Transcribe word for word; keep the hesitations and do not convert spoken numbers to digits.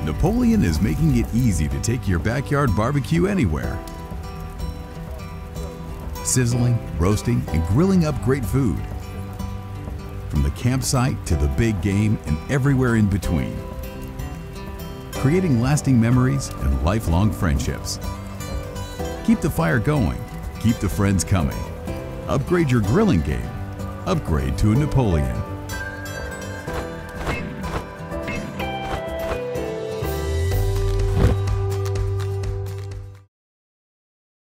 Napoleon is making it easy to take your backyard barbecue anywhere. Sizzling, roasting, and grilling up great food. From the campsite to the big game and everywhere in between. Creating lasting memories and lifelong friendships. Keep the fire going. Keep the friends coming. Upgrade your grilling game. Upgrade to a Napoleon.